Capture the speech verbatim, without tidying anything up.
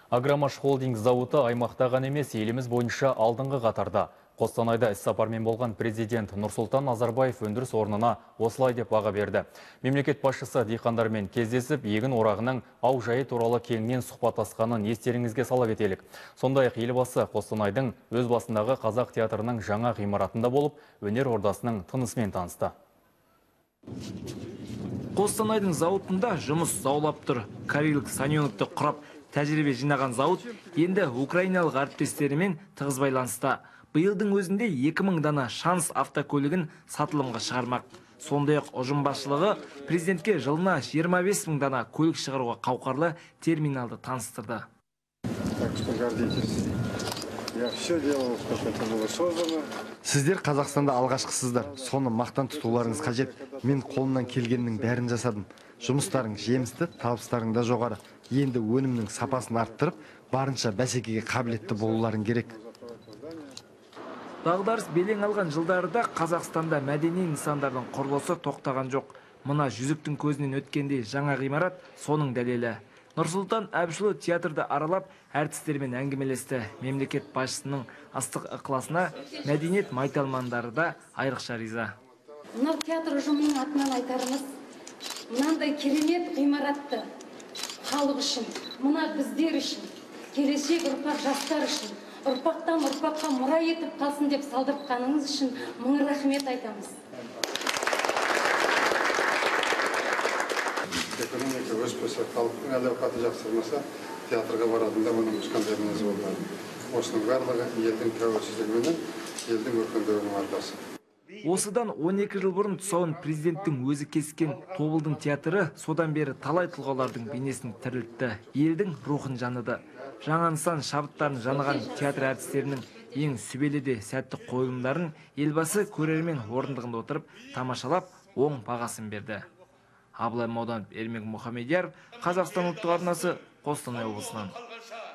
Агромаш холдинг зауыты аймақта ғана емес, еліміз бойынша алдыңғы қатарда. Қостанайда іс-сапармен болған президент Нұрсұлтан Назарбаев өндіріс орнына осылай деп баға берді. Мемлекет басшысы диқандармен кездесіп, егін орағының ау жайы туралы кеңінен сұхбаттасқанын естеріңізге сала кетелік. Сондай-ақ елбасы Қостанайдың өз басындағы қазақ театрының жаңа ғимаратында болып, өнер ордасының тынысымен танысты. Қостанайдың зауытында жұмыс заулап тұр. Корейлік Санионовты құрап тәжірибе жинаған зауыт енді украиналық әріптестерімен тығыз байланыста. Биылдың өзінде екі мың дана шанс автокөлігін сатылымға шығармақ. Сондай-ақ ұжым басшылығы президентке жылына жиырма бес мың дана көлік шығаруға қауқарлы терминалды таныстырды. Сіздер Қазақстанда алғашқысыздар. Соны мақтан тұтуларыңыз қажет. Мен қолымнан келгеннің бәрін жасадым. Жұмыстарың жемісті, табыстарың да жоғары. Енді өнімнің сапасын арттырып, барынша бәсекеге қабілетті болуларың керек. Дағдарыс белең алған жылдарда Қазақстанда мәдени нысандардың құрылысы тоқтаған жоқ. Мына жүзіктің көзінен өткендей жаңа ғимарат соның дәлелі. Нұрсұлтан Әбішұлы театрды аралап, әртістермен әңгімелесті. Мемлекет басшысының ыстық ықыласына мәдениет майталмандары да айрықша риза. Мынау театр ұжымының атынан айтарымыз, мынандай керемет ғимаратты халық үшін, мына біздер үшін, келешек ұрпақ жастар үшін, ұрпақтан ұрпаққа мұра етіп қалсын деп салдыртқаныңыз үшін мың рахмет айтамыз. Экономика өспесе, халықтың әл-ауқаты жақсармаса, театрға баратында оның ешқандай мінезі болмайды. Осының барлығы елдің тәуелсіздігімен, елдің өркендеуінің арқасы. Осыдан он екі жыл бұрын тұсауын президенттің өзі кескен Тобылдың театры содан бері талай тұлғалардың бейнесін тірілтті, елдің рухын жаныды. Жаңа нысан шабыттарын жаныған театр әртістерінің ең сүбелі де сәтті қойылымдарын елбасы көрермен орындығында отырып тамашалап оң бағасын берді. Абылай Мауданов, Ермек Мұхамедияр, Қазақстан ұлттық арнасы, Қостанай облысынан.